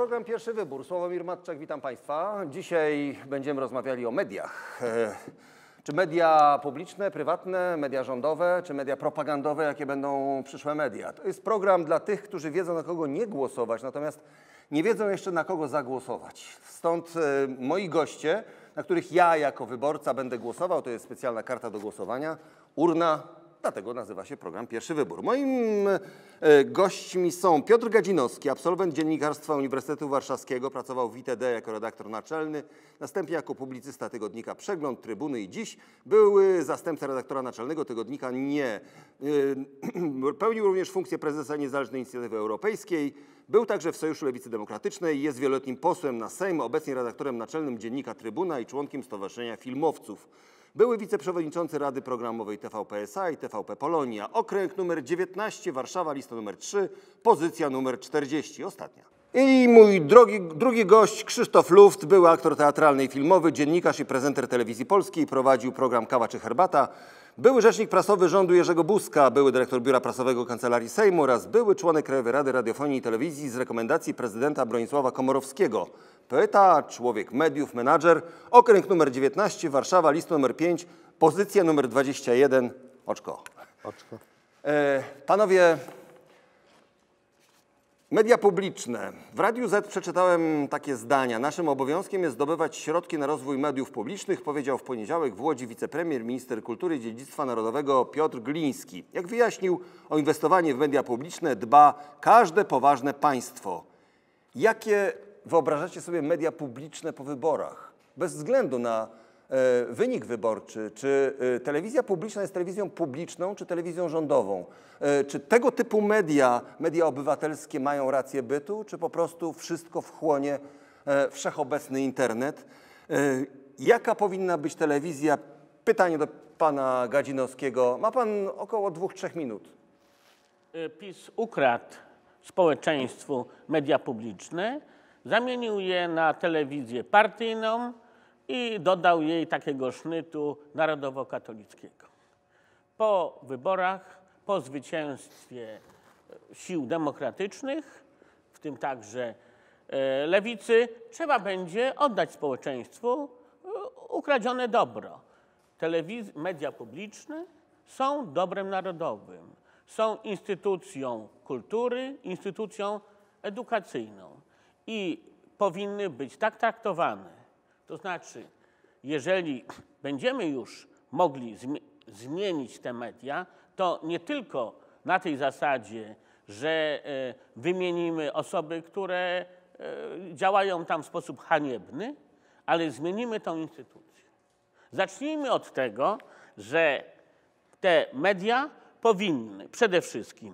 program Pierwszy Wybór. Sławomir Matczak, witam Państwa. Dzisiaj będziemy rozmawiali o mediach. Czy media publiczne, prywatne, media rządowe, czy media propagandowe, jakie będą przyszłe media? To jest program dla tych, którzy wiedzą, na kogo nie głosować, natomiast nie wiedzą jeszcze, na kogo zagłosować. Stąd moi goście, na których ja jako wyborca będę głosował, to jest specjalna karta do głosowania, urna. Dlatego nazywa się program Pierwszy Wybór. Moim gośćmi są Piotr Gadzinowski, absolwent Dziennikarstwa Uniwersytetu Warszawskiego, pracował w ITD jako redaktor naczelny, następnie jako publicysta tygodnika Przegląd, Trybuny i Dziś. Były zastępca redaktora naczelnego tygodnika Nie. Pełnił również funkcję prezesa Niezależnej Inicjatywy Europejskiej. Był także w Sojuszu Lewicy Demokratycznej, jest wieloletnim posłem na Sejm, obecnie redaktorem naczelnym dziennika Trybuna i członkiem Stowarzyszenia Filmowców. Były wiceprzewodniczący Rady Programowej TVP S.A. i TVP Polonia. Okręg numer 19, Warszawa, lista numer 3, pozycja numer 40, ostatnia. I mój drugi gość, Krzysztof Luft, były aktor teatralny i filmowy, dziennikarz i prezenter Telewizji Polskiej, prowadził program Kawa czy Herbata. Były rzecznik prasowy rządu Jerzego Buzka, były dyrektor Biura Prasowego Kancelarii Sejmu oraz były członek Krajowej Rady Radiofonii i Telewizji z rekomendacji prezydenta Bronisława Komorowskiego. Poeta, człowiek mediów, menadżer. Okręg numer 19, Warszawa, list numer 5, pozycja numer 21, oczko. Oczko. Panowie, media publiczne. W Radiu Z przeczytałem takie zdania. Naszym obowiązkiem jest zdobywać środki na rozwój mediów publicznych, powiedział w poniedziałek w Łodzi wicepremier, minister kultury i dziedzictwa narodowego Piotr Gliński. Jak wyjaśnił, o inwestowanie w media publiczne dba każde poważne państwo. Jakie wyobrażacie sobie media publiczne po wyborach? Bez względu na wynik wyborczy, czy telewizja publiczna jest telewizją publiczną, czy telewizją rządową? Czy tego typu media obywatelskie mają rację bytu, czy po prostu wszystko wchłonie wszechobecny internet? Jaka powinna być telewizja? Pytanie do pana Gadzinowskiego. Ma pan około 2-3 minut. PiS ukradł społeczeństwu media publiczne, zamienił je na telewizję partyjną i dodał jej takiego sznytu narodowo-katolickiego. Po wyborach, po zwycięstwie sił demokratycznych, w tym także lewicy, trzeba będzie oddać społeczeństwu ukradzione dobro. Media publiczne są dobrem narodowym, są instytucją kultury, instytucją edukacyjną i powinny być tak traktowane. To znaczy, jeżeli będziemy już mogli zmienić te media, to nie tylko na tej zasadzie, że wymienimy osoby, które działają tam w sposób haniebny, ale zmienimy tą instytucję. Zacznijmy od tego, że te media powinny przede wszystkim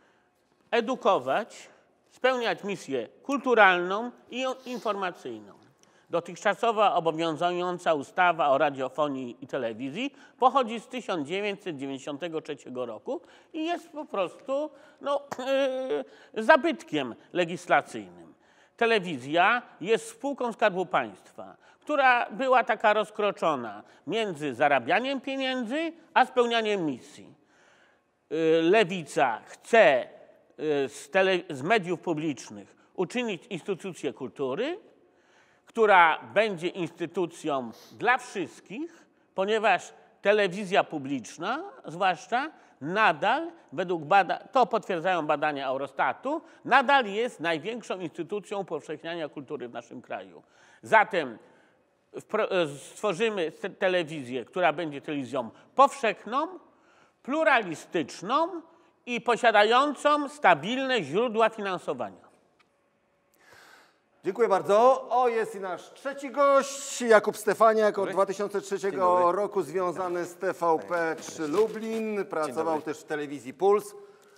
edukować, spełniać misję kulturalną i informacyjną. Dotychczasowa obowiązująca ustawa o radiofonii i telewizji pochodzi z 1993 roku i jest po prostu zabytkiem legislacyjnym. Telewizja jest spółką Skarbu Państwa, która była taka rozkroczona między zarabianiem pieniędzy a spełnianiem misji. Lewica chce z mediów publicznych uczynić instytucję kultury, która będzie instytucją dla wszystkich, ponieważ telewizja publiczna, zwłaszcza, nadal, według badań, to potwierdzają badania Eurostatu, nadal jest największą instytucją upowszechniania kultury w naszym kraju. Zatem stworzymy telewizję, która będzie telewizją powszechną, pluralistyczną i posiadającą stabilne źródła finansowania. Dziękuję bardzo. Jest i nasz trzeci gość, Jakub Stefaniak, od 2003 roku związany z TVP3 Lublin. Pracował też w telewizji Puls.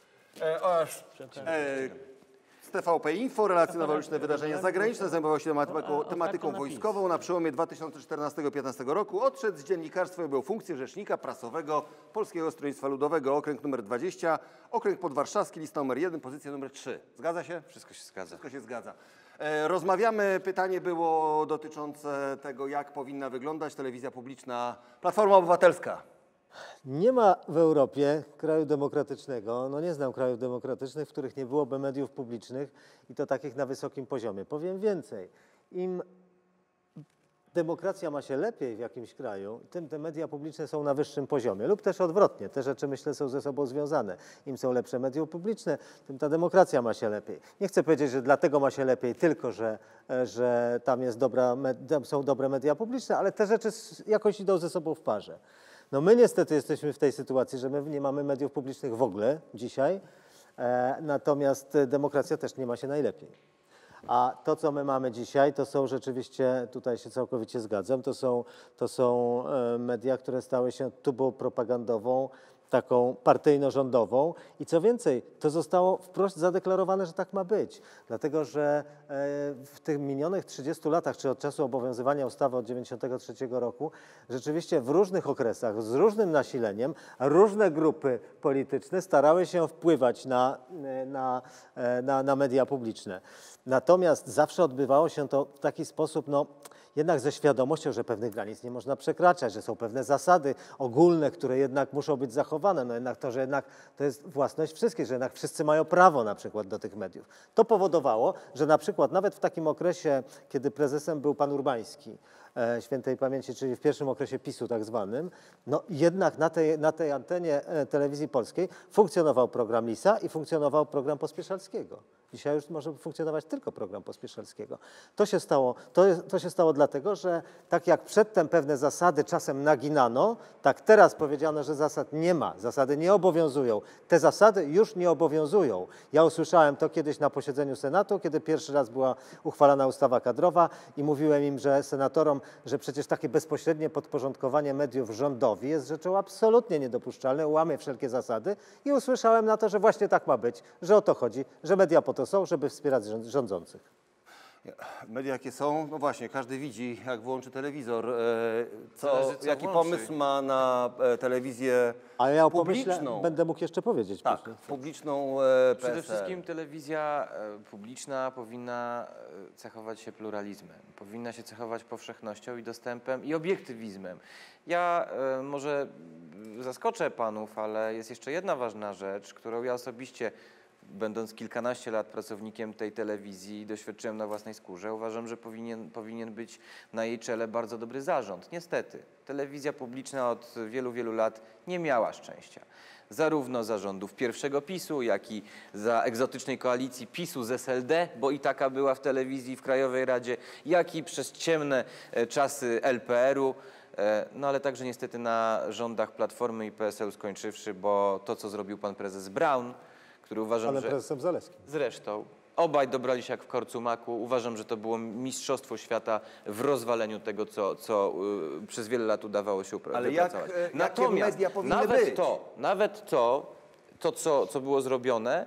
Z TVP Info, relacjonował liczne wydarzenia zagraniczne, zajmował się tematyką wojskową. Na przełomie 2014-2015 roku odszedł z dziennikarstwa i objął funkcję rzecznika prasowego Polskiego Stronnictwa Ludowego. Okręg numer 20, okręg podwarszawski, lista numer 1, pozycja numer 3. Zgadza się? Wszystko się zgadza. Wszystko się zgadza. Rozmawiamy, pytanie było dotyczące tego, jak powinna wyglądać telewizja publiczna. Platforma Obywatelska. Nie ma w Europie kraju demokratycznego, no nie znam krajów demokratycznych, w których nie byłoby mediów publicznych i to takich na wysokim poziomie. Powiem więcej, im demokracja ma się lepiej w jakimś kraju, tym te media publiczne są na wyższym poziomie lub też odwrotnie. Te rzeczy, myślę, są ze sobą związane. Im są lepsze media publiczne, tym ta demokracja ma się lepiej. Nie chcę powiedzieć, że dlatego ma się lepiej tylko, że tam jest tam są dobre media publiczne, ale te rzeczy jakoś idą ze sobą w parze. No my niestety jesteśmy w tej sytuacji, że my nie mamy mediów publicznych w ogóle dzisiaj, natomiast demokracja też nie ma się najlepiej. A to, co my mamy dzisiaj, to są rzeczywiście, tutaj się całkowicie zgadzam, to są media, które stały się tubą propagandową, taką partyjno-rządową i co więcej, to zostało wprost zadeklarowane, że tak ma być. Dlatego, że w tych minionych 30 latach, czy od czasu obowiązywania ustawy od 1993 roku, rzeczywiście w różnych okresach, z różnym nasileniem, różne grupy polityczne starały się wpływać na media publiczne. Natomiast zawsze odbywało się to w taki sposób, no, jednak ze świadomością, że pewnych granic nie można przekraczać, że są pewne zasady ogólne, które jednak muszą być zachowane. No jednak to jest własność wszystkich, że jednak wszyscy mają prawo na przykład do tych mediów. To powodowało, że na przykład nawet w takim okresie, kiedy prezesem był pan Urbański, świętej pamięci, czyli w pierwszym okresie PiS-u tak zwanym, no jednak na tej antenie telewizji polskiej funkcjonował program Lisa i funkcjonował program Pospieszalskiego. Dzisiaj już może funkcjonować tylko program Pospieszalskiego. To się stało dlatego, że tak jak przedtem pewne zasady czasem naginano, tak teraz powiedziano, że zasad nie ma, zasady nie obowiązują. Te zasady już nie obowiązują. Ja usłyszałem to kiedyś na posiedzeniu Senatu, kiedy pierwszy raz była uchwalana ustawa kadrowa i mówiłem im, że senatorom, że przecież takie bezpośrednie podporządkowanie mediów rządowi jest rzeczą absolutnie niedopuszczalną, łamie wszelkie zasady i usłyszałem na to, że właśnie tak ma być, że o to chodzi, że media po to są, żeby wspierać rządzących. Media jakie są? No właśnie, każdy widzi, jak włączy telewizor, jaki włączy. pomysł ma na telewizję A ja o publiczną. pomyśle będę mógł jeszcze powiedzieć. Tak, później. publiczną Przede PSL. wszystkim telewizja publiczna powinna cechować się pluralizmem, powinna się cechować powszechnością i dostępem i obiektywizmem. Ja może zaskoczę panów, ale jest jeszcze jedna ważna rzecz, którą ja osobiście, będąc kilkanaście lat pracownikiem tej telewizji, doświadczyłem na własnej skórze. Uważam, że powinien być na jej czele bardzo dobry zarząd. Niestety, telewizja publiczna od wielu, wielu lat nie miała szczęścia. Zarówno zarządów pierwszego PiS-u, jak i za egzotycznej koalicji PiS-u z SLD, bo i taka była w telewizji, w Krajowej Radzie, jak i przez ciemne czasy LPR-u. No ale także niestety na rządach Platformy i PSL skończywszy, bo to, co zrobił pan prezes Braun, który uważam, Ale że... prezesem Zalewskim. Zresztą. Obaj dobrali się jak w korcu maku. Uważam, że to było mistrzostwo świata w rozwaleniu tego, co przez wiele lat udawało się wypracować. Jakie media powinny być? Nawet to, co było zrobione,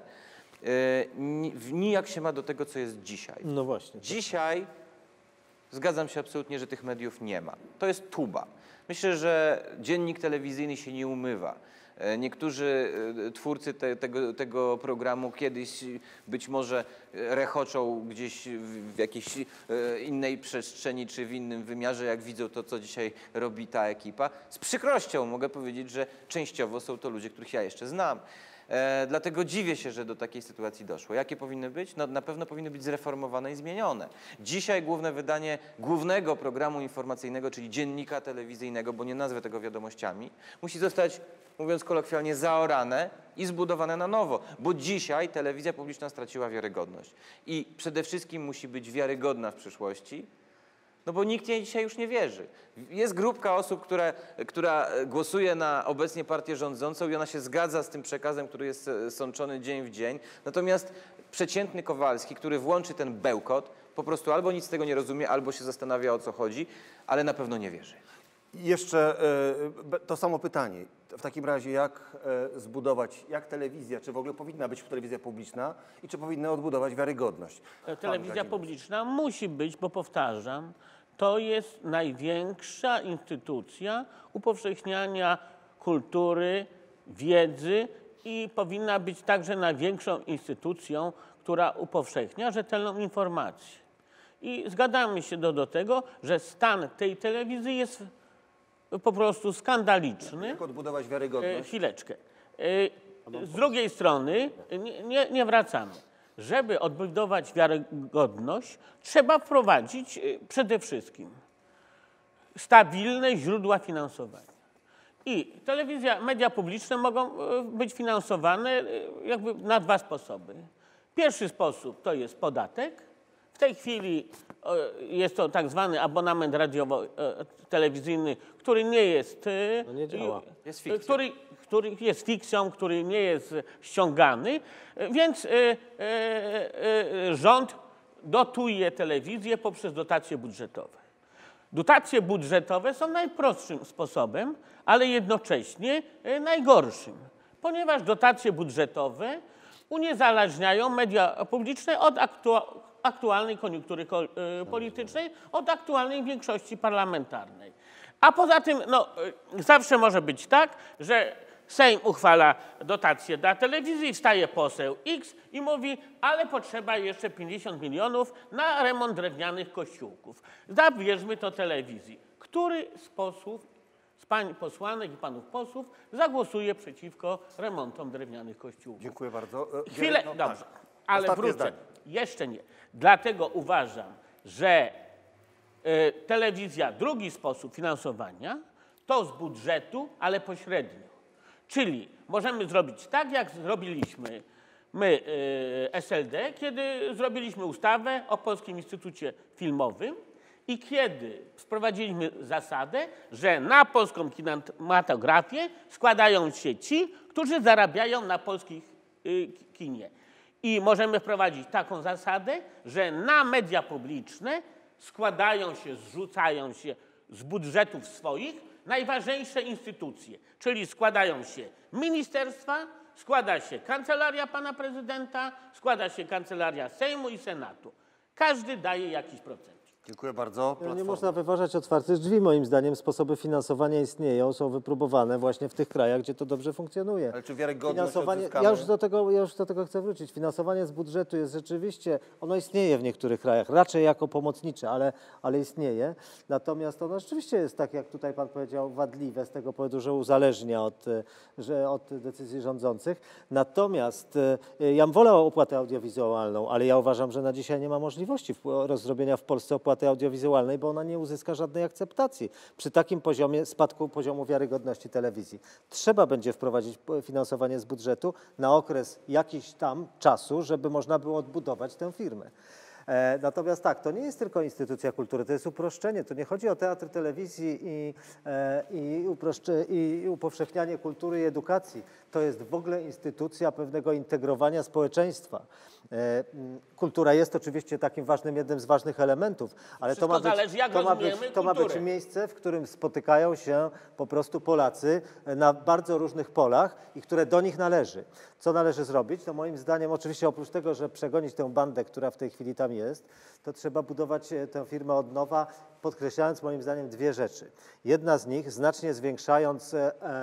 nijak się ma do tego, co jest dzisiaj. No właśnie. Dzisiaj zgadzam się absolutnie, że tych mediów nie ma. To jest tuba. Myślę, że dziennik telewizyjny się nie umywa. Niektórzy twórcy tego programu kiedyś być może rechoczą gdzieś w jakiejś innej przestrzeni czy w innym wymiarze, jak widzą to, co dzisiaj robi ta ekipa. Z przykrością mogę powiedzieć, że częściowo są to ludzie, których ja jeszcze znam. Dlatego dziwię się, że do takiej sytuacji doszło. Jakie powinny być? No, na pewno powinny być zreformowane i zmienione. Dzisiaj główne wydanie głównego programu informacyjnego, czyli dziennika telewizyjnego, bo nie nazwę tego wiadomościami, musi zostać, mówiąc kolokwialnie, zaorane i zbudowane na nowo, bo dzisiaj telewizja publiczna straciła wiarygodność. I przede wszystkim musi być wiarygodna w przyszłości, no bo nikt jej dzisiaj już nie wierzy. Jest grupka osób, która głosuje na obecnie partię rządzącą i ona się zgadza z tym przekazem, który jest sączony dzień w dzień. Natomiast przeciętny Kowalski, który włączy ten bełkot, po prostu albo nic z tego nie rozumie, albo się zastanawia, o co chodzi, ale na pewno nie wierzy. I jeszcze to samo pytanie. W takim razie jak zbudować, jak telewizja, czy w ogóle powinna być telewizja publiczna i czy powinna odbudować wiarygodność? Telewizja publiczna musi być, bo powtarzam, to jest największa instytucja upowszechniania kultury, wiedzy i powinna być także największą instytucją, która upowszechnia rzetelną informację. I zgadzamy się do tego, że stan tej telewizji jest po prostu skandaliczny. Jak odbudować wiarygodność? Chwileczkę. Z drugiej strony nie wracamy. Żeby odbudować wiarygodność, trzeba wprowadzić przede wszystkim stabilne źródła finansowania. I telewizja, media publiczne mogą być finansowane jakby na dwa sposoby. Pierwszy sposób to jest podatek. W tej chwili jest to tak zwany abonament radiowo-telewizyjny, który nie jest, nie działa. Jest fikcją. który jest fikcją, który nie jest ściągany, więc rząd dotuje telewizję poprzez dotacje budżetowe. Dotacje budżetowe są najprostszym sposobem, ale jednocześnie najgorszym, ponieważ dotacje budżetowe uniezależniają media publiczne od aktualnej koniunktury politycznej, od aktualnej większości parlamentarnej. A poza tym zawsze może być tak, że Sejm uchwala dotację dla telewizji, wstaje poseł X i mówi, ale potrzeba jeszcze 50 milionów na remont drewnianych kościółków. Zabierzmy to telewizji. Który z posłów, z pań posłanek i panów posłów zagłosuje przeciwko remontom drewnianych kościółków? Dziękuję bardzo. Chwilę, No, dobrze, tak. ale Ostatnie wrócę. zdanie. Jeszcze nie. Dlatego uważam, że telewizja, drugi sposób finansowania to z budżetu, ale pośrednio. Czyli możemy zrobić tak, jak zrobiliśmy my, SLD, kiedy zrobiliśmy ustawę o Polskim Instytucie Filmowym i kiedy wprowadziliśmy zasadę, że na polską kinematografię składają się ci, którzy zarabiają na polskich kinie. I możemy wprowadzić taką zasadę, że na media publiczne składają się, zrzucają się z budżetów swoich najważniejsze instytucje, czyli składają się ministerstwa, składa się Kancelaria Pana Prezydenta, składa się Kancelaria Sejmu i Senatu. Każdy daje jakiś procent. Dziękuję bardzo. Nie można wyważać otwartych drzwi, moim zdaniem. Sposoby finansowania istnieją, są wypróbowane właśnie w tych krajach, gdzie to dobrze funkcjonuje. Ale czy wiarygodność odzyskamy? Ja już do tego chcę wrócić. Finansowanie z budżetu jest rzeczywiście, ono istnieje w niektórych krajach, raczej jako pomocnicze, ale istnieje. Natomiast ono rzeczywiście jest, tak jak tutaj pan powiedział, wadliwe z tego powodu, że uzależnia od decyzji rządzących. Natomiast ja bym wolał opłatę audiowizualną, ale ja uważam, że na dzisiaj nie ma możliwości rozrobienia w Polsce opłaty audiowizualnej, bo ona nie uzyska żadnej akceptacji przy takim poziomie spadku poziomu wiarygodności telewizji. Trzeba będzie wprowadzić finansowanie z budżetu na okres jakiś tam czasu, żeby można było odbudować tę firmę. Natomiast tak, to nie jest tylko instytucja kultury, to jest uproszczenie. To nie chodzi o teatr telewizji i upowszechnianie kultury i edukacji. To jest w ogóle instytucja pewnego integrowania społeczeństwa. Kultura jest oczywiście takim ważnym, jednym z ważnych elementów, ale to ma być miejsce, w którym spotykają się po prostu Polacy na bardzo różnych polach i które do nich należy. Co należy zrobić? To moim zdaniem, oczywiście oprócz tego, że przegonić tę bandę, która w tej chwili tam jest, to trzeba budować tę firmę od nowa, podkreślając moim zdaniem dwie rzeczy. Jedna z nich, znacznie zwiększając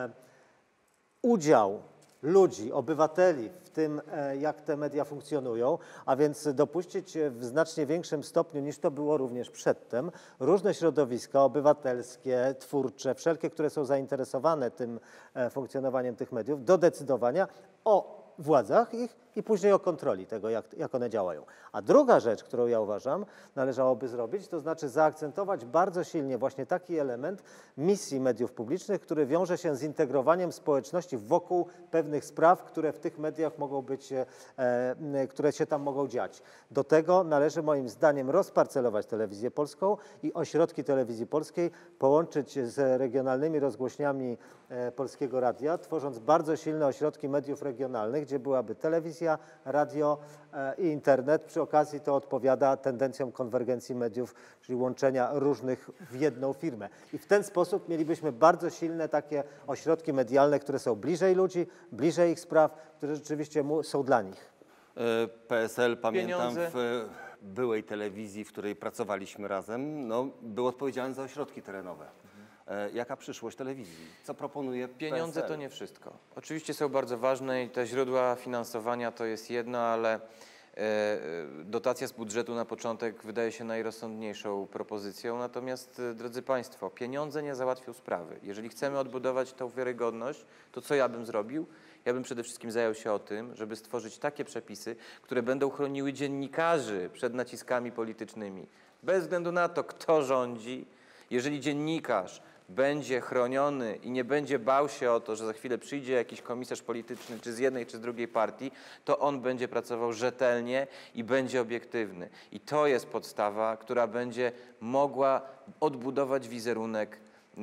udział ludzi, obywateli w tym, jak te media funkcjonują, a więc dopuścić w znacznie większym stopniu niż to było również przedtem różne środowiska obywatelskie, twórcze, wszelkie, które są zainteresowane tym funkcjonowaniem tych mediów, do decydowania o władzach ich i później o kontroli tego, jak one działają. A druga rzecz, którą ja uważam, należałoby zrobić, to znaczy zaakcentować bardzo silnie właśnie taki element misji mediów publicznych, który wiąże się z integrowaniem społeczności wokół pewnych spraw, które w tych mediach mogą być, które się tam mogą dziać. Do tego należy moim zdaniem rozparcelować telewizję polską i ośrodki telewizji polskiej połączyć z regionalnymi rozgłośniami Polskiego Radia, tworząc bardzo silne ośrodki mediów regionalnych, gdzie byłaby telewizja, radio i internet. Przy okazji to odpowiada tendencjom konwergencji mediów, czyli łączenia różnych w jedną firmę. I w ten sposób mielibyśmy bardzo silne takie ośrodki medialne, które są bliżej ludzi, bliżej ich spraw, które rzeczywiście są dla nich. PSL, pamiętam, w byłej telewizji, w której pracowaliśmy razem, był odpowiedzialny za ośrodki terenowe. Jaka przyszłość telewizji? Co proponuje Pieniądze PSL? to nie wszystko. Oczywiście są bardzo ważne i te źródła finansowania to jest jedno, ale dotacja z budżetu na początek wydaje się najrozsądniejszą propozycją, natomiast, drodzy Państwo, pieniądze nie załatwią sprawy. Jeżeli chcemy odbudować tą wiarygodność, to co ja bym zrobił? Ja bym przede wszystkim zajął się o tym, żeby stworzyć takie przepisy, które będą chroniły dziennikarzy przed naciskami politycznymi. Bez względu na to, kto rządzi, jeżeli dziennikarz będzie chroniony i nie będzie bał się o to, że za chwilę przyjdzie jakiś komisarz polityczny, czy z jednej, czy z drugiej partii, to on będzie pracował rzetelnie i będzie obiektywny. I to jest podstawa, która będzie mogła odbudować wizerunek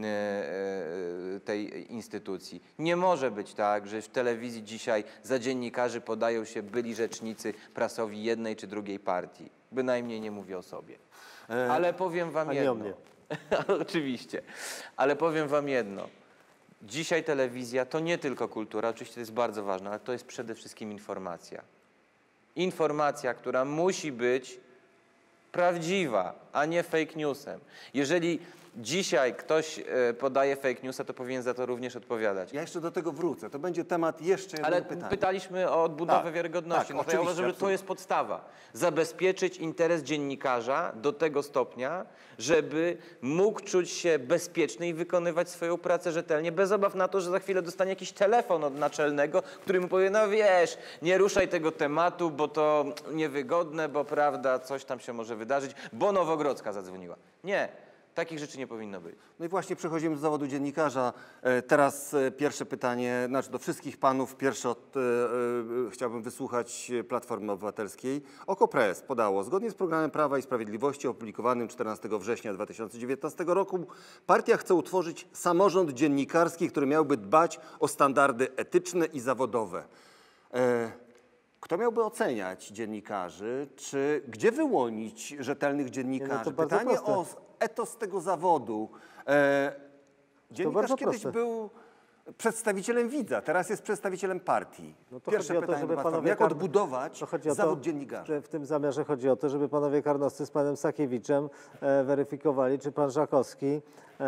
tej instytucji. Nie może być tak, że w telewizji dzisiaj za dziennikarzy podają się byli rzecznicy prasowi jednej czy drugiej partii. Bynajmniej nie mówię o sobie. Ale powiem wam nie o jedno. mnie. Oczywiście. Ale powiem wam jedno. Dzisiaj telewizja to nie tylko kultura, oczywiście to jest bardzo ważne, ale to jest przede wszystkim informacja. Informacja, która musi być prawdziwa, a nie fake newsem. Jeżeli dzisiaj ktoś podaje fake newsa, to powinien za to również odpowiadać. Ja jeszcze do tego wrócę. To będzie temat jeszcze jednego Ale pytania. pytaliśmy o odbudowę Tak, wiarygodności. tak, No to ja oczywiście, uważam, że to absolutnie. jest podstawa. Zabezpieczyć interes dziennikarza do tego stopnia, żeby mógł czuć się bezpieczny i wykonywać swoją pracę rzetelnie, bez obaw na to, że za chwilę dostanie jakiś telefon od naczelnego, który mu powie, no wiesz, nie ruszaj tego tematu, bo to niewygodne, bo prawda, coś tam się może wydarzyć, bo Nowogrodzka zadzwoniła. Nie. Takich rzeczy nie powinno być. No i właśnie przechodzimy do zawodu dziennikarza. Teraz pierwsze pytanie, znaczy do wszystkich panów. Pierwsze chciałbym wysłuchać Platformy Obywatelskiej. OKO.press podało, zgodnie z programem Prawa i Sprawiedliwości opublikowanym 14 września 2019 roku, partia chce utworzyć samorząd dziennikarski, który miałby dbać o standardy etyczne i zawodowe. Kto miałby oceniać dziennikarzy? Gdzie wyłonić rzetelnych dziennikarzy? to bardzo Pytanie proste. o etos tego zawodu. Dziennikarz bardzo kiedyś proste. był przedstawicielem widza, teraz jest przedstawicielem partii. No to Pierwsze chodzi o to, pytanie żeby do Platformy. panowie Jak odbudować to chodzi o zawód to, dziennikarza? że w tym zamiarze chodzi o to, żeby panowie Karnowscy z panem Sakiewiczem weryfikowali, czy pan Żakowski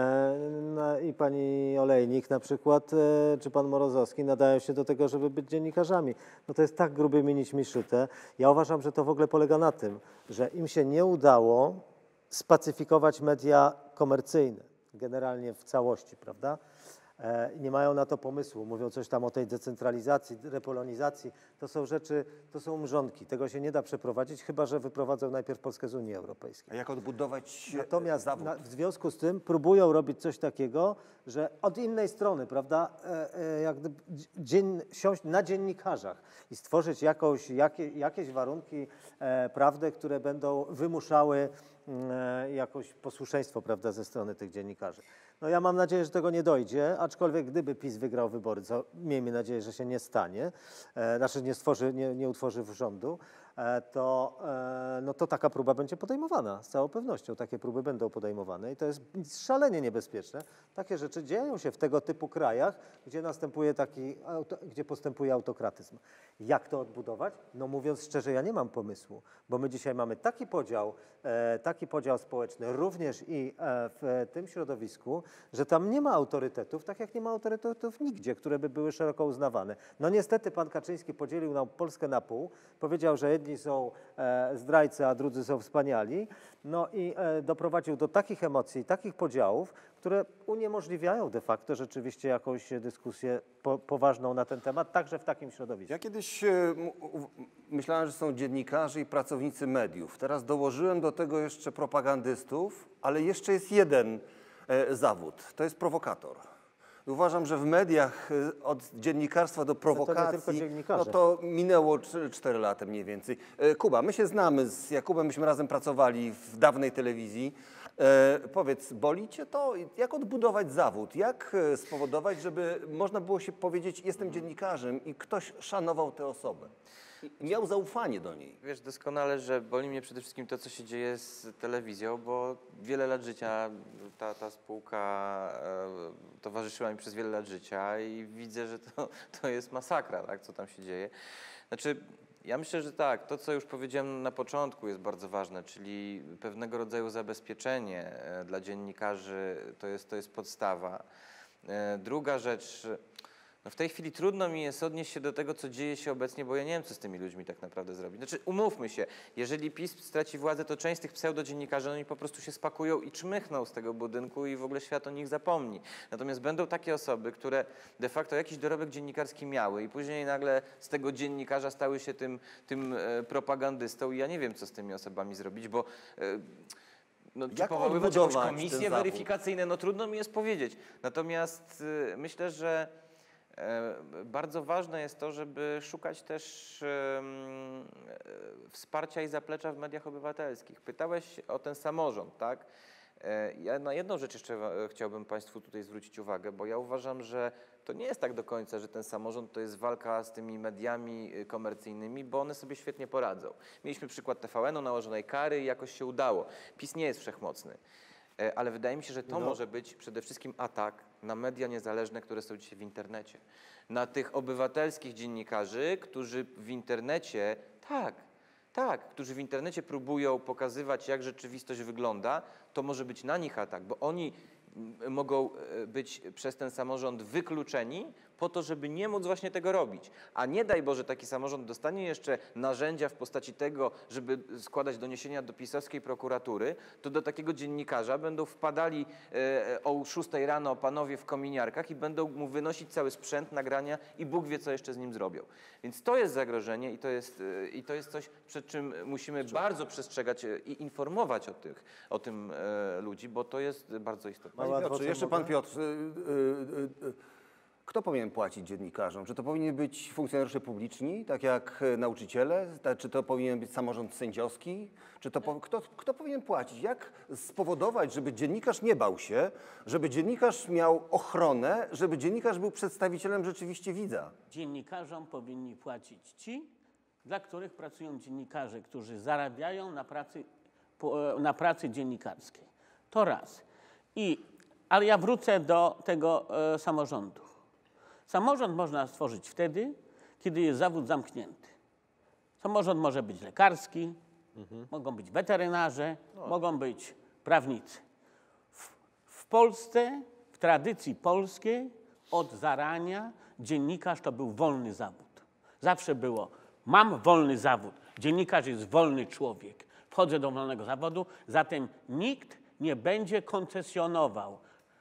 i pani Olejnik na przykład, czy pan Morozowski nadają się do tego, żeby być dziennikarzami. No to jest tak grubymi nićmi szyte. Ja uważam, że to w ogóle polega na tym, że im się nie udało spacyfikować media komercyjne, generalnie w całości, prawda? Nie mają na to pomysłu, mówią coś tam o tej decentralizacji, repolonizacji. To są rzeczy, to są mrzonki. Tego się nie da przeprowadzić, chyba że wyprowadzą najpierw Polskę z Unii Europejskiej. A jak odbudować Natomiast zawód? w związku z tym próbują robić coś takiego, że od innej strony, prawda, jak gdyby siąść na dziennikarzach i stworzyć jakieś warunki prawne, które będą wymuszały jakoś posłuszeństwo, prawda, ze strony tych dziennikarzy. No ja mam nadzieję, że tego nie dojdzie, aczkolwiek gdyby PiS wygrał wybory, co miejmy nadzieję, że się nie stanie, znaczy nie utworzy rządu, to taka próba będzie podejmowana. Z całą pewnością takie próby będą podejmowane i to jest szalenie niebezpieczne. Takie rzeczy dzieją się w tego typu krajach, gdzie postępuje autokratyzm. Jak to odbudować? No mówiąc szczerze, ja nie mam pomysłu, bo my dzisiaj mamy taki podział społeczny również i w tym środowisku, że tam nie ma autorytetów, tak jak nie ma autorytetów nigdzie, które by były szeroko uznawane. No niestety pan Kaczyński podzielił nam Polskę na pół, powiedział, że jedni są zdrajcy, a drudzy są wspaniali, no i doprowadził do takich emocji, takich podziałów, które uniemożliwiają de facto rzeczywiście jakąś dyskusję poważną na ten temat, także w takim środowisku. Ja kiedyś myślałem, że są dziennikarze i pracownicy mediów. Teraz dołożyłem do tego jeszcze propagandystów, ale jeszcze jest jeden zawód. To jest prowokator. Uważam, że w mediach od dziennikarstwa do prowokacji, tylko dziennikarze. no to minęło 4 lata mniej więcej. Kuba, my się znamy z Jakubem, myśmy razem pracowali w dawnej telewizji. Powiedz, boli cię to? Jak odbudować zawód? Jak spowodować, żeby można było się powiedzieć, jestem dziennikarzem i ktoś szanował tę osobę? I miał zaufanie do niej. Wiesz doskonale, że boli mnie przede wszystkim to, co się dzieje z telewizją, bo wiele lat życia ta spółka towarzyszyła mi przez wiele lat życia i widzę, że to jest masakra, tak, co tam się dzieje. Znaczy, ja myślę, że tak, to co już powiedziałem na początku jest bardzo ważne, czyli pewnego rodzaju zabezpieczenie dla dziennikarzy to jest podstawa. Druga rzecz, No w tej chwili trudno mi jest odnieść się do tego, co dzieje się obecnie, bo ja nie wiem, co z tymi ludźmi tak naprawdę zrobić. Znaczy, umówmy się, jeżeli PiS straci władzę, to część z tych pseudodziennikarzy, oni po prostu się spakują i czmychną z tego budynku i w ogóle świat o nich zapomni. Natomiast będą takie osoby, które de facto jakiś dorobek dziennikarski miały i później nagle z tego dziennikarza stały się tym propagandystą i ja nie wiem, co z tymi osobami zrobić, bo no, czy Jak powoływać jakąś odbudować ten komisje zawód? weryfikacyjne, no trudno mi jest powiedzieć. Natomiast myślę, że bardzo ważne jest to, żeby szukać też wsparcia i zaplecza w mediach obywatelskich. Pytałeś o ten samorząd, tak? Ja na jedną rzecz jeszcze chciałbym Państwu tutaj zwrócić uwagę, bo ja uważam, że to nie jest tak do końca, że ten samorząd to jest walka z tymi mediami komercyjnymi, bo one sobie świetnie poradzą. Mieliśmy przykład TVN-u, nałożonej kary i jakoś się udało. PiS nie jest wszechmocny. Ale wydaje mi się, że to może być przede wszystkim atak na media niezależne, które są dzisiaj w internecie. Na tych obywatelskich dziennikarzy, którzy w internecie, którzy w internecie próbują pokazywać, jak rzeczywistość wygląda, to może być na nich atak, bo oni mogą być przez ten samorząd wykluczeni po to, żeby nie móc właśnie tego robić. A nie daj Boże, taki samorząd dostanie jeszcze narzędzia w postaci tego, żeby składać doniesienia do pisowskiej prokuratury, to do takiego dziennikarza będą wpadali o 6 rano panowie w kominiarkach i będą mu wynosić cały sprzęt, nagrania i Bóg wie, co jeszcze z nim zrobią. Więc to jest zagrożenie i to jest coś, przed czym musimy bardzo przestrzegać i informować o tym ludzi, bo to jest bardzo istotne. Panie Piotrze, jeszcze pan Piotr, kto powinien płacić dziennikarzom? Czy to powinni być funkcjonariusze publiczni, tak jak nauczyciele? Czy to powinien być samorząd sędziowski? Czy to kto powinien płacić? Jak spowodować, żeby dziennikarz nie bał się, żeby dziennikarz miał ochronę, żeby dziennikarz był przedstawicielem rzeczywiście widza? Dziennikarzom powinni płacić ci, dla których pracują dziennikarze, którzy zarabiają na pracy dziennikarskiej. To raz. Ale ja wrócę do tego samorządu. Samorząd można stworzyć wtedy, kiedy jest zawód zamknięty. Samorząd może być lekarski, mogą być weterynarze, mogą być prawnicy. W Polsce, w tradycji polskiej, od zarania dziennikarz to był wolny zawód. Zawsze było, mam wolny zawód, dziennikarz jest wolny człowiek. Wchodzę do wolnego zawodu, zatem nikt nie będzie koncesjonował,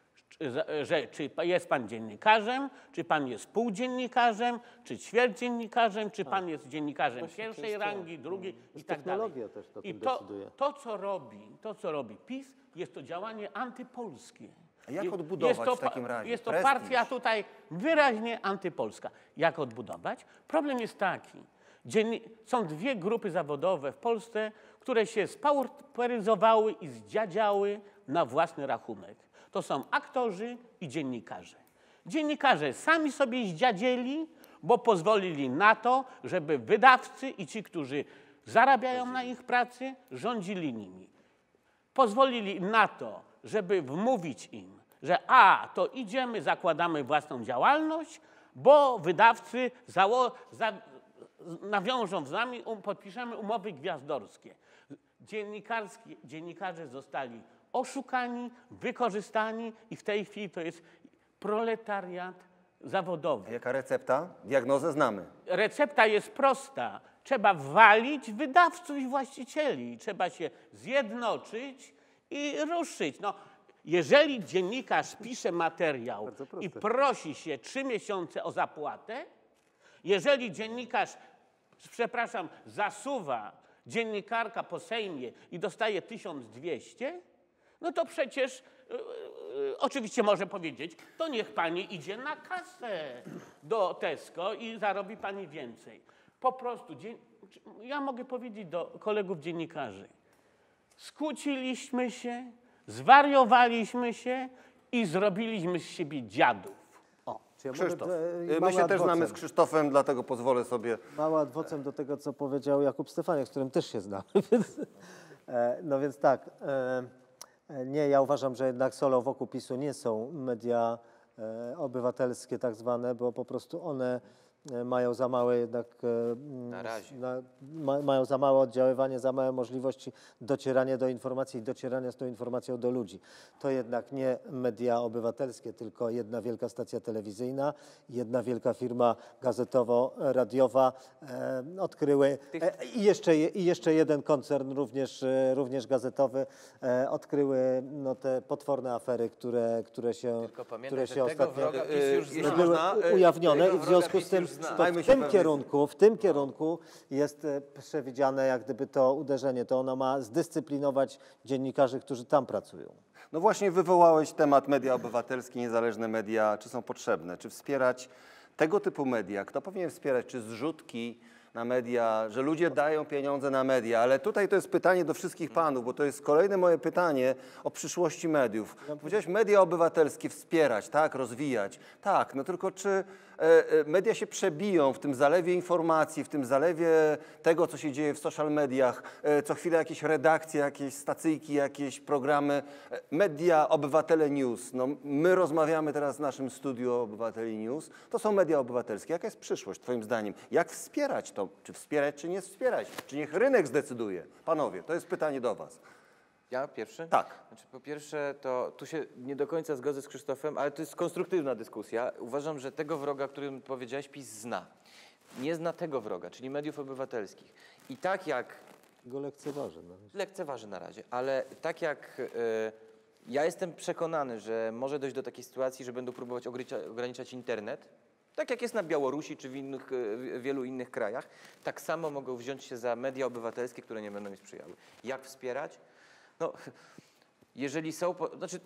że czy jest pan dziennikarzem, czy pan jest półdziennikarzem, czy ćwierćdziennikarzem, czy pan jest dziennikarzem pierwszej rangi, drugiej i tak dalej. Technologia też o I tym decyduje. to, co robi PiS, jest to działanie antypolskie. A jak odbudować w takim razie? Jest to Prestiż? partia tutaj wyraźnie antypolska. Jak odbudować? Problem jest taki. Są dwie grupy zawodowe w Polsce, które się spauperyzowały i zdziadziały na własny rachunek. To są aktorzy i dziennikarze. Dziennikarze sami sobie zdziadzieli, bo pozwolili na to, żeby wydawcy i ci, którzy zarabiają na ich pracy, rządzili nimi. Pozwolili na to, żeby wmówić im, że to idziemy, zakładamy własną działalność, bo wydawcy nawiążą z nami, podpiszemy umowy gwiazdorskie. Dziennikarze zostali oszukani, wykorzystani i w tej chwili to jest proletariat zawodowy. A jaka recepta? Diagnozę znamy. Recepta jest prosta. Trzeba walić wydawców i właścicieli. Trzeba się zjednoczyć i ruszyć. No, jeżeli dziennikarz pisze materiał i prosi się 3 miesiące o zapłatę, jeżeli dziennikarz, zasuwa dziennikarka po Sejmie i dostaje 1200, no to przecież oczywiście może powiedzieć, to niech pani idzie na kasę do Tesco i zarobi pani więcej. Po prostu, ja mogę powiedzieć do kolegów dziennikarzy, skłóciliśmy się, zwariowaliśmy się i zrobiliśmy z siebie dziadów. Czy ja Krzysztof. mogę, My się też znamy adwocem. z Krzysztofem, dlatego pozwolę sobie... Mało adwocem do tego, co powiedział Jakub Stefaniak, z którym też się znamy. No więc tak, nie, ja uważam, że jednak solą wokół PiS-u nie są media obywatelskie tak zwane, bo po prostu one mają za małe jednak Na razie. mają za małe oddziaływanie, za małe możliwości docierania do informacji i docierania z tą informacją do ludzi. To jednak nie media obywatelskie, tylko jedna wielka stacja telewizyjna, jedna wielka firma gazetowo-radiowa odkryły i jeszcze jeden koncern również gazetowy odkryły te potworne afery, które się Tylko pamiętaj, że tego ostatnio wroga PiS już jeśli zna. były można, ujawnione tego i w związku wroga z tym PiS już zna. to Zajmę w się tym pewnym- kierunku jest przewidziane jak gdyby to uderzenie. To ono ma zdyscyplinować dziennikarzy, którzy tam pracują. No właśnie wywołałeś temat media obywatelskie, niezależne media. Czy są potrzebne? Czy wspierać tego typu media? Kto powinien wspierać? Czy zrzutki na media? Że ludzie dają pieniądze na media. Ale tutaj to jest pytanie do wszystkich panów, bo to jest kolejne moje pytanie o przyszłości mediów. Powiedziałeś, media obywatelskie wspierać, tak? Rozwijać. Tak, no tylko czy media się przebiją w tym zalewie informacji, w tym zalewie tego, co się dzieje w social mediach, co chwilę jakieś redakcje, jakieś stacyjki, jakieś programy. Media Obywatele News. No, my rozmawiamy teraz w naszym studiu Obywateli News. To są media obywatelskie. Jaka jest przyszłość twoim zdaniem? Jak wspierać to? Czy wspierać, czy nie wspierać? Czy niech rynek zdecyduje? Panowie, to jest pytanie do was. Ja pierwszy? Tak. Znaczy, po pierwsze, to tu się nie do końca zgodzę z Krzysztofem, ale to jest konstruktywna dyskusja. Uważam, że tego wroga, o którym powiedziałeś, PiS zna. Nie zna tego wroga, czyli mediów obywatelskich. I tak jak Go lekceważy. lekceważy na razie, ale tak jak ja jestem przekonany, że może dojść do takiej sytuacji, że będą próbować ograniczać internet, tak jak jest na Białorusi czy w wielu innych krajach, tak samo mogą wziąć się za media obywatelskie, które nie będą mi sprzyjały. Jak wspierać? No, jeżeli są, znaczy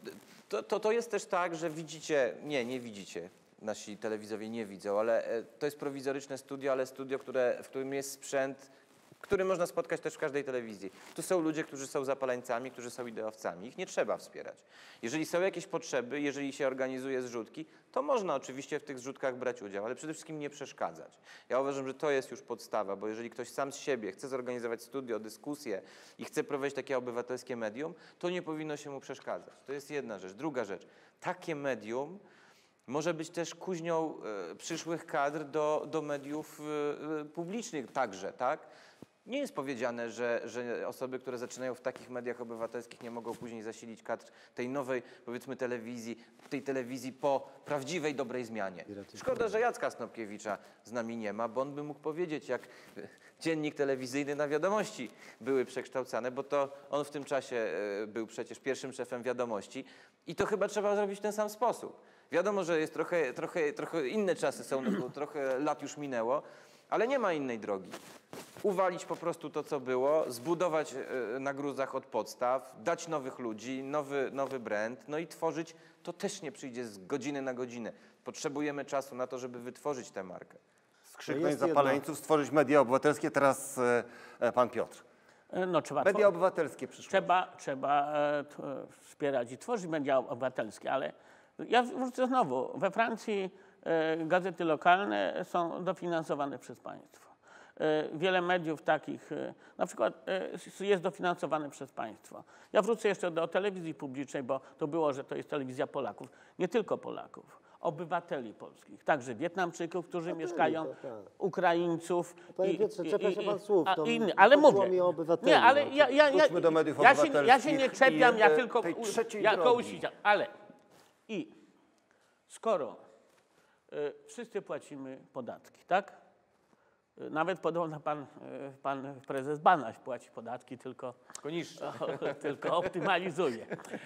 to jest też tak, że widzicie, nie widzicie, nasi telewizowie nie widzą, ale to jest prowizoryczne studio, ale studio, w którym jest sprzęt, który można spotkać też w każdej telewizji. Tu są ludzie, którzy są zapaleńcami, którzy są ideowcami. Ich nie trzeba wspierać. Jeżeli są jakieś potrzeby, jeżeli się organizuje zrzutki, to można oczywiście w tych zrzutkach brać udział, ale przede wszystkim nie przeszkadzać. Ja uważam, że to jest już podstawa, bo jeżeli ktoś sam z siebie chce zorganizować studio, dyskusję i chce prowadzić takie obywatelskie medium, to nie powinno się mu przeszkadzać. To jest jedna rzecz. Druga rzecz. Takie medium może być też kuźnią przyszłych kadr do mediów publicznych także, tak? Nie jest powiedziane, że osoby, które zaczynają w takich mediach obywatelskich nie mogą później zasilić kadr tej nowej, powiedzmy, telewizji, tej telewizji po prawdziwej, dobrej zmianie. Szkoda, że Jacka Snopkiewicza z nami nie ma, bo on by mógł powiedzieć, jak dziennik telewizyjny na Wiadomości były przekształcane, bo to on w tym czasie był przecież pierwszym szefem Wiadomości i to chyba trzeba zrobić w ten sam sposób. Wiadomo, że jest trochę inne czasy są, no bo trochę lat już minęło, ale nie ma innej drogi. Uwalić po prostu to, co było, zbudować na gruzach od podstaw, dać nowych ludzi, nowy brand, no i tworzyć. To też nie przyjdzie z godziny na godzinę. Potrzebujemy czasu na to, żeby wytworzyć tę markę. Skrzyknąć zapaleńców, stworzyć media obywatelskie. Teraz pan Piotr. No, trzeba Media obywatelskie przyszłość. Trzeba wspierać i tworzyć media obywatelskie, ale ja wrócę znowu. We Francji gazety lokalne są dofinansowane przez państwo. Wiele mediów takich, na przykład jest dofinansowane przez państwo. Ja wrócę jeszcze do telewizji publicznej, bo to było, że to jest telewizja Polaków. Nie tylko Polaków, obywateli polskich, także Wietnamczyków, którzy mieszkają, Ukraińców. Panie Piotrze, czepia się pan słów. Ale chodziło mówię. mi o obywateli. Nie, ale Wróćmy do mediów ja się obywatelskich nie czepiam, i ja tylko tej trzeciej jako drogi. uściślam. Ale skoro wszyscy płacimy podatki, tak? Nawet podobno pan prezes Banaś płaci podatki, tylko optymalizuje.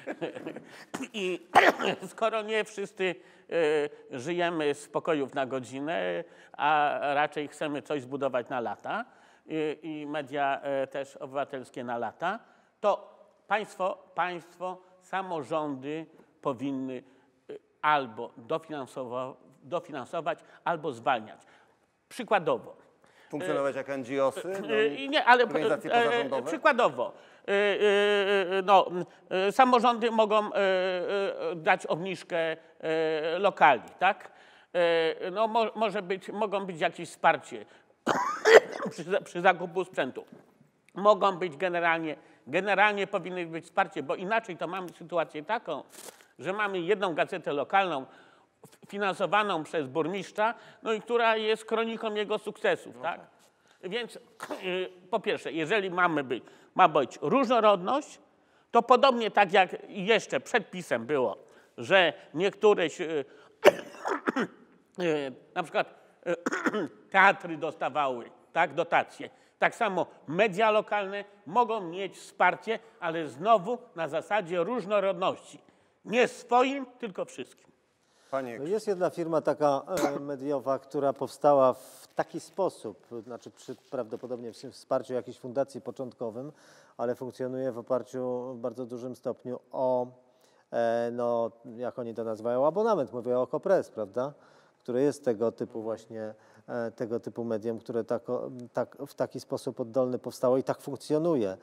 I skoro nie wszyscy żyjemy z pokojów na godzinę, a raczej chcemy coś zbudować na lata i media też obywatelskie na lata, to państwo, samorządy powinny albo dofinansować, albo zwalniać. Przykładowo. Funkcjonować jak NGO-sy, organizacje pozarządowe? Przykładowo. Samorządy mogą dać obniżkę lokali, tak? Mogą być jakieś wsparcie przy zakupu sprzętu. Mogą być generalnie powinny być wsparcie, bo inaczej to mamy sytuację taką, że mamy jedną gazetę lokalną finansowaną przez burmistrza, no i która jest kroniką jego sukcesów, tak? Więc po pierwsze, jeżeli ma być różnorodność, to podobnie tak jak jeszcze przed PiS-em było, że niektóre na przykład teatry dostawały, tak, dotacje. Tak samo media lokalne mogą mieć wsparcie, ale znowu na zasadzie różnorodności. Nie swoim, tylko wszystkim. Panie, No jest jedna firma taka mediowa, która powstała w taki sposób, znaczy prawdopodobnie przy wsparciu jakiejś fundacji początkowym, ale funkcjonuje w oparciu w bardzo dużym stopniu o, no jak oni to nazywają, abonament, mówię o Okopres, prawda? Które jest tego typu właśnie, tego typu medium, które w taki sposób oddolny powstało i tak funkcjonuje.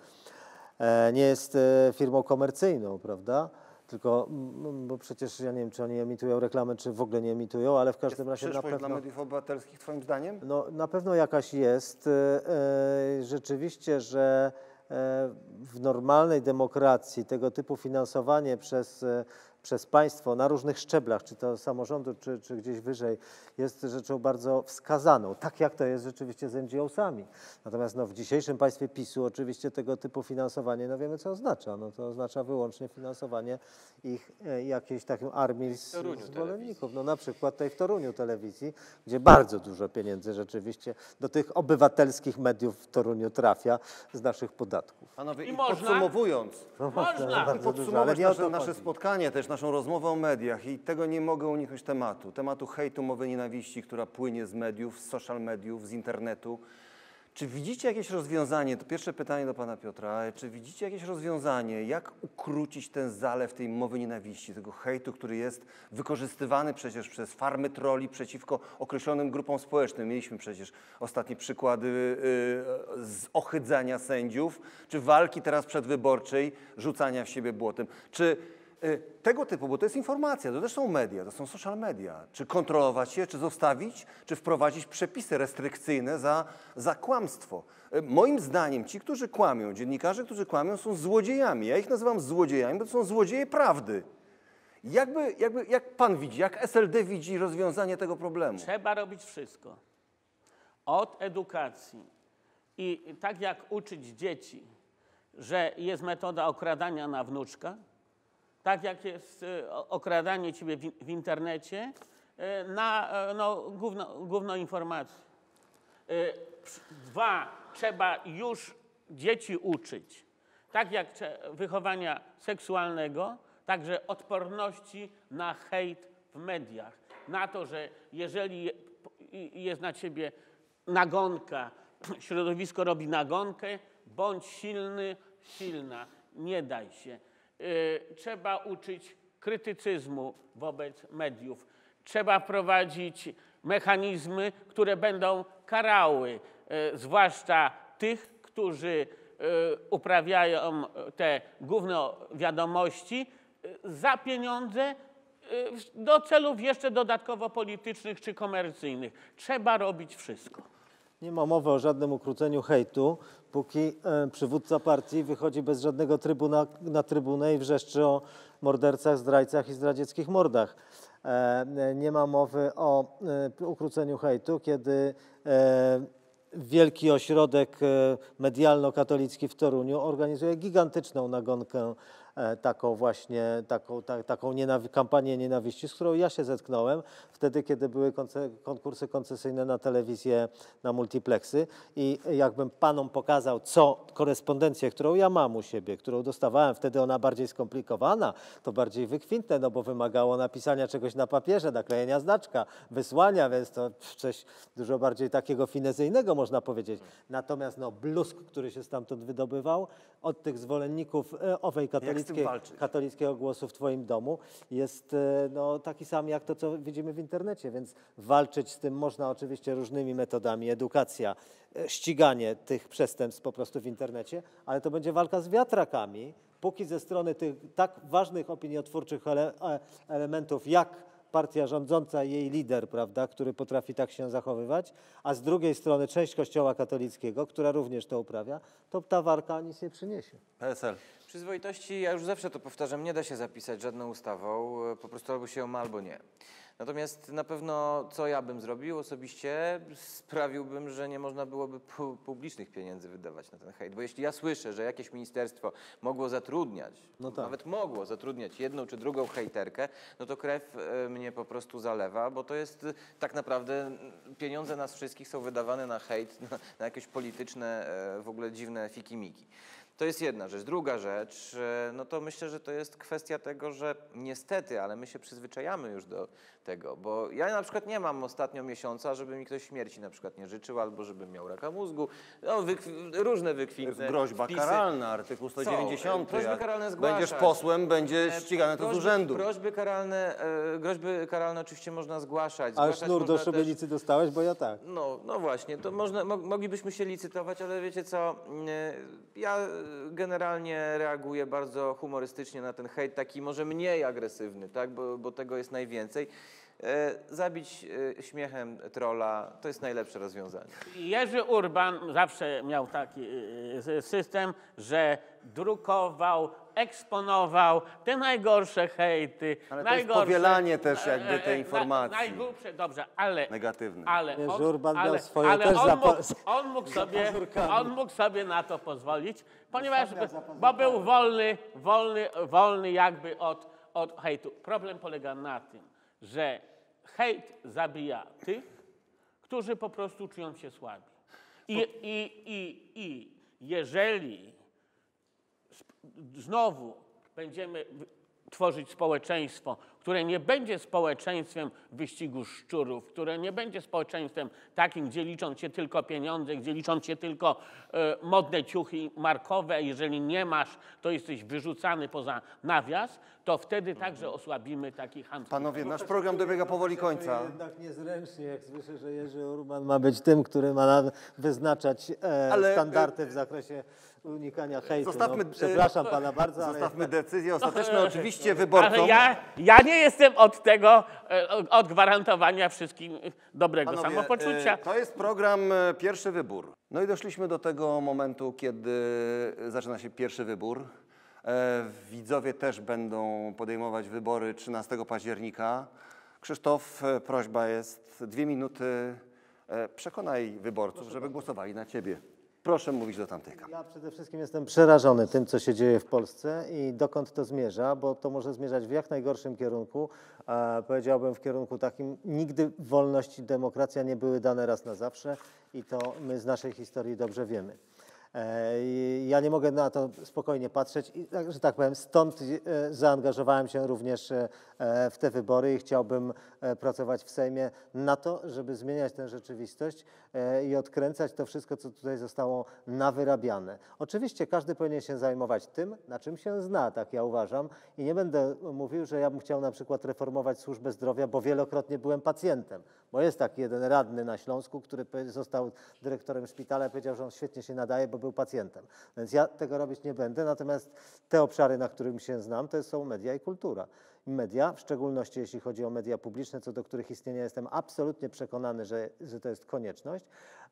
Nie jest firmą komercyjną, prawda? Tylko, bo przecież ja nie wiem, czy oni emitują reklamę, czy w ogóle nie emitują, ale w każdym razie na przyszłość pewno... dla mediów obywatelskich twoim zdaniem? No, na pewno jakaś jest. Rzeczywiście, że w normalnej demokracji tego typu finansowanie przez państwo na różnych szczeblach, czy to samorządu, czy gdzieś wyżej, jest rzeczą bardzo wskazaną, tak jak to jest rzeczywiście z NGO-sami. Natomiast no, w dzisiejszym państwie PiS-u oczywiście tego typu finansowanie, no wiemy co oznacza. No, to oznacza wyłącznie finansowanie ich jakiejś takiej armii zwolenników. No, na przykład tej w Toruniu telewizji, gdzie bardzo dużo pieniędzy rzeczywiście do tych obywatelskich mediów w Toruniu trafia z naszych podatków. Panowie, I i można? podsumowując, Można. Bardzo dużo, ale podsumować nie o to nasze chodzi. spotkanie, też naszą rozmowę o mediach i tego nie mogę uniknąć tematu hejtu, mowy nienawiści, która płynie z mediów, z social mediów, z internetu. Czy widzicie jakieś rozwiązanie, to pierwsze pytanie do pana Piotra, czy widzicie jakieś rozwiązanie, jak ukrócić ten zalew tej mowy nienawiści, tego hejtu, który jest wykorzystywany przecież przez farmy trolli przeciwko określonym grupom społecznym. Mieliśmy przecież ostatnie przykłady ohydzania sędziów, czy walki teraz przedwyborczej, rzucania w siebie błotem. Czy tego typu, bo to jest informacja, to też są media, to są social media. Czy kontrolować je, czy zostawić, czy wprowadzić przepisy restrykcyjne za kłamstwo. Moim zdaniem ci, którzy kłamią, dziennikarze, którzy kłamią, są złodziejami. Ja ich nazywam złodziejami, bo to są złodzieje prawdy. Jak pan widzi, jak SLD widzi rozwiązanie tego problemu? Trzeba robić wszystko. Od edukacji. I tak jak uczyć dzieci, że jest metoda okradania na wnuczka, tak jak jest okradanie ciebie w internecie na gówno informacji. Dwa, trzeba już dzieci uczyć, tak jak wychowania seksualnego, także odporności na hejt w mediach. Na to, że jeżeli jest na ciebie nagonka, środowisko robi nagonkę, bądź silny, silna, nie daj się. Trzeba uczyć krytycyzmu wobec mediów. Trzeba wprowadzić mechanizmy, które będą karały, zwłaszcza tych, którzy uprawiają te gówno wiadomości za pieniądze do celów jeszcze dodatkowo politycznych czy komercyjnych. Trzeba robić wszystko. Nie ma mowy o żadnym ukróceniu hejtu, póki przywódca partii wychodzi bez żadnego trybu na trybunę i wrzeszczy o mordercach, zdrajcach i zdradzieckich mordach. Nie ma mowy o ukróceniu hejtu, kiedy wielki ośrodek medialno-katolicki w Toruniu organizuje gigantyczną nagonkę, taką kampanię nienawiści, z którą ja się zetknąłem wtedy, kiedy były konkursy koncesyjne na telewizję, na multiplexy i jakbym panom pokazał, korespondencję, którą ja mam u siebie, którą dostawałem, wtedy ona bardziej skomplikowana, to bardziej wykwintne, no bo wymagało napisania czegoś na papierze, naklejenia znaczka, wysłania, więc to coś dużo bardziej takiego finezyjnego można powiedzieć. Natomiast blusk, który się stamtąd wydobywał od tych zwolenników owej katolickiego głosu w twoim domu jest taki sam jak to, co widzimy w internecie, więc walczyć z tym można oczywiście różnymi metodami, edukacja, ściganie tych przestępstw po prostu w internecie, ale to będzie walka z wiatrakami, póki ze strony tych tak ważnych opiniotwórczych elementów jak partia rządząca i jej lider, prawda, który potrafi tak się zachowywać, a z drugiej strony część Kościoła katolickiego, która również to uprawia, to ta walka nic nie przyniesie. PSL. Przyzwoitości, ja już zawsze to powtarzam, nie da się zapisać żadną ustawą, po prostu albo się ją ma, albo nie. Natomiast na pewno co ja bym zrobił osobiście, sprawiłbym, że nie można byłoby publicznych pieniędzy wydawać na ten hejt. Bo jeśli ja słyszę, że jakieś ministerstwo mogło zatrudniać, No tak. nawet mogło zatrudniać jedną czy drugą hejterkę, no to krew mnie po prostu zalewa, bo to jest tak naprawdę pieniądze nas wszystkich są wydawane na hejt, na jakieś polityczne w ogóle dziwne fikimiki. To jest jedna rzecz. Druga rzecz, no to myślę, że to jest kwestia tego, że niestety, ale my się przyzwyczajamy już do tego, bo ja na przykład nie mam ostatnio miesiąca, żeby mi ktoś śmierci na przykład nie życzył, albo żebym miał raka mózgu, no różne To wykwintne jest groźba wpisy. karalna, artykuł 190. Prośby Jak karalne zgłaszać. będziesz posłem, będzie ścigane to z urzędu. Groźby karalne oczywiście można zgłaszać. A Zgłaszać sznur do można też- szubienicy dostałeś, bo ja tak. no właśnie, to moglibyśmy się licytować, ale wiecie co, ja generalnie reaguję bardzo humorystycznie na ten hejt, taki może mniej agresywny, tak, bo tego jest najwięcej. Zabić śmiechem trolla to jest najlepsze rozwiązanie. Jerzy Urban zawsze miał taki system, że drukował, eksponował te najgorsze hejty. Ale to jest powielanie też jakby tej informacji. Najgłupsze, dobrze, ale... Negatywne. Ale Jerzy Urban miał swoje ale też on mógł sobie na to pozwolić, ponieważ Zostawia bo był wolny jakby od hejtu. Problem polega na tym, że hejt zabija tych, którzy po prostu czują się słabi. I jeżeli znowu będziemy tworzyć społeczeństwo, które nie będzie społeczeństwem wyścigu szczurów, które nie będzie społeczeństwem takim, gdzie liczą się tylko pieniądze, gdzie liczą się tylko modne ciuchy markowe, a jeżeli nie masz, to jesteś wyrzucany poza nawias, to wtedy także osłabimy taki handel. Panowie, nasz program dobiega powoli końca. Jednak niezręcznie, jak słyszę, że Jerzy Urban ma być tym, który ma wyznaczać Ale, standardy w zakresie unikania hejtu. Zostawmy, Przepraszam pana bardzo, ale Zostawmy decyzje ostateczne oczywiście wyborcom. Ale ja nie jestem od tego, od gwarantowania wszystkim dobrego Panowie, samopoczucia. to jest program Pierwszy Wybór. No i doszliśmy do tego momentu, kiedy zaczyna się pierwszy wybór. Widzowie też będą podejmować wybory 13 października. Krzysztof, prośba jest 2 minuty. Przekonaj wyborców, żeby głosowali na ciebie. Proszę mówić do tamtej kamery. ja przede wszystkim jestem przerażony tym, co się dzieje w Polsce i dokąd to zmierza, bo to może zmierzać w jak najgorszym kierunku. Powiedziałbym w kierunku takim, nigdy wolność i demokracja nie były dane raz na zawsze i to my z naszej historii dobrze wiemy. Ja nie mogę na to spokojnie patrzeć i, że tak powiem, stąd zaangażowałem się również w te wybory i chciałbym pracować w Sejmie na to, żeby zmieniać tę rzeczywistość i odkręcać to wszystko, co tutaj zostało nawyrabiane. Oczywiście każdy powinien się zajmować tym, na czym się zna, tak ja uważam, i nie będę mówił, że ja bym chciał na przykład reformować służbę zdrowia, bo wielokrotnie byłem pacjentem, bo jest taki jeden radny na Śląsku, który został dyrektorem szpitala i powiedział, że on świetnie się nadaje, bo był pacjentem. Więc ja tego robić nie będę, natomiast te obszary, na których się znam, to są media i kultura. Media, w szczególności jeśli chodzi o media publiczne, co do których istnienia jestem absolutnie przekonany, że to jest konieczność,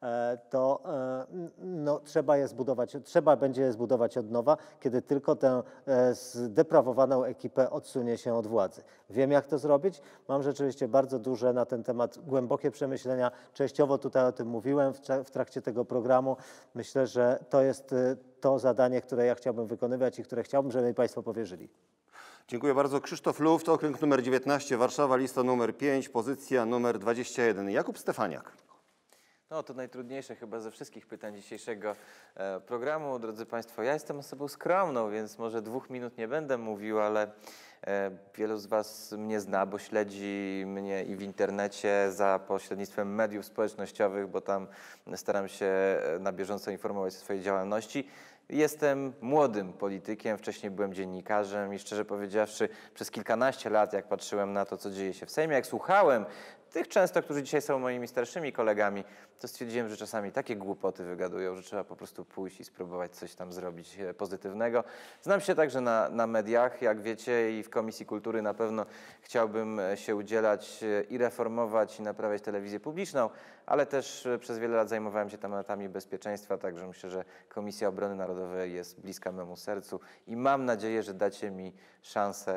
to no, trzeba będzie je zbudować od nowa, kiedy tylko tę zdeprawowaną ekipę odsunie się od władzy. Wiem, jak to zrobić. Mam rzeczywiście bardzo duże na ten temat głębokie przemyślenia. Częściowo tutaj o tym mówiłem w trakcie tego programu. Myślę, że to jest to zadanie, które ja chciałbym wykonywać i które chciałbym, żeby mi Państwo powierzyli. Dziękuję bardzo. Krzysztof Luft, okręg numer 19, Warszawa, lista numer 5, pozycja numer 21. Jakub Stefaniak. No to najtrudniejsze chyba ze wszystkich pytań dzisiejszego programu. Drodzy Państwo, ja jestem osobą skromną, więc może 2 minut nie będę mówił, ale wielu z Was mnie zna, bo śledzi mnie i w internecie za pośrednictwem mediów społecznościowych, bo tam staram się na bieżąco informować o swojej działalności. Jestem młodym politykiem, wcześniej byłem dziennikarzem i szczerze powiedziawszy przez kilkanaście lat, jak patrzyłem na to, co dzieje się w Sejmie, jak słuchałem tych często, którzy dzisiaj są moimi starszymi kolegami, to stwierdziłem, że czasami takie głupoty wygadują, że trzeba po prostu pójść i spróbować coś tam zrobić pozytywnego. Znam się także na mediach, jak wiecie, i w Komisji Kultury na pewno chciałbym się udzielać i reformować i naprawiać telewizję publiczną, ale też przez wiele lat zajmowałem się tematami bezpieczeństwa, także myślę, że Komisja Obrony Narodowej jest bliska memu sercu i mam nadzieję, że dacie mi szansę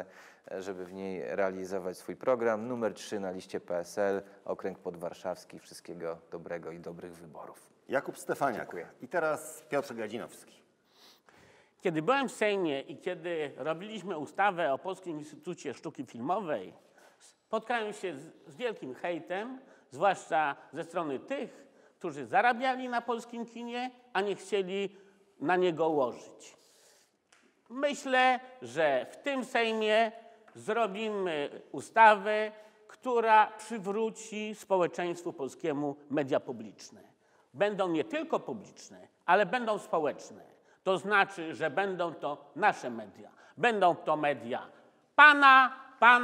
żeby w niej realizować swój program. Numer 3 na liście PSL, okręg podwarszawski. Wszystkiego dobrego i dobrych wyborów. Jakub Stefaniak. Dziękuję. I teraz Piotr Gadzinowski. Kiedy byłem w Sejmie i kiedy robiliśmy ustawę o Polskim Instytucie Sztuki Filmowej, spotkałem się z wielkim hejtem, zwłaszcza ze strony tych, którzy zarabiali na polskim kinie, a nie chcieli na niego łożyć. Myślę, że w tym Sejmie zrobimy ustawę, która przywróci społeczeństwu polskiemu media publiczne. Będą nie tylko publiczne, ale będą społeczne. To znaczy, że będą to nasze media. Będą to media pana,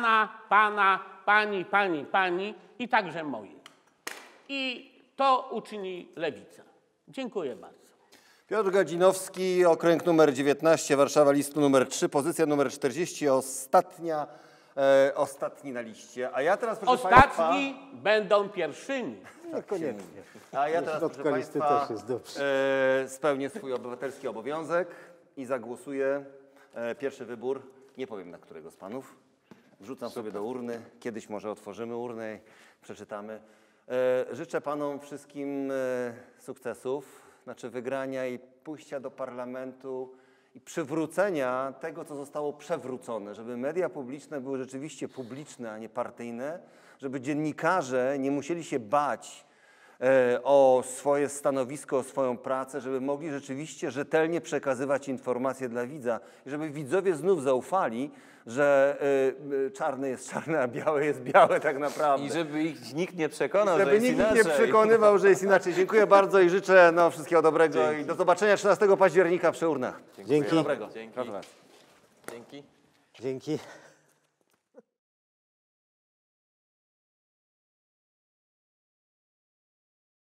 pani i także moje. I to uczyni Lewica. Dziękuję bardzo. Piotr Gadzinowski, okręg numer 19, Warszawa, listu numer 3, pozycja numer 40, ostatni na liście. A ja teraz, proszę Ostatni będą pierwszymi. Niekoniecznie. A ja teraz, proszę Środka listy państwa, też jest dobrze. spełnię swój obywatelski obowiązek i zagłosuję. Pierwszy wybór, nie powiem na którego z panów. Wrzucam sobie do urny. Kiedyś może otworzymy urnę i przeczytamy. Życzę panom wszystkim sukcesów, znaczy wygrania i pójścia do parlamentu i przywrócenia tego, co zostało przewrócone, żeby media publiczne były rzeczywiście publiczne, a nie partyjne, żeby dziennikarze nie musieli się bać o swoje stanowisko, o swoją pracę, żeby mogli rzeczywiście rzetelnie przekazywać informacje dla widza i żeby widzowie znów zaufali, że czarne jest czarne, a białe jest białe tak naprawdę. I żeby ich nikt nie przekonał, Żeby że jest nikt inaczej. nie przekonywał, że jest inaczej. Dziękuję bardzo i życzę wszystkiego dobrego i do zobaczenia 13 października przy urnach. Dzięki. Dobrego. Dzięki. Gratulacje. Dzięki. Dzięki.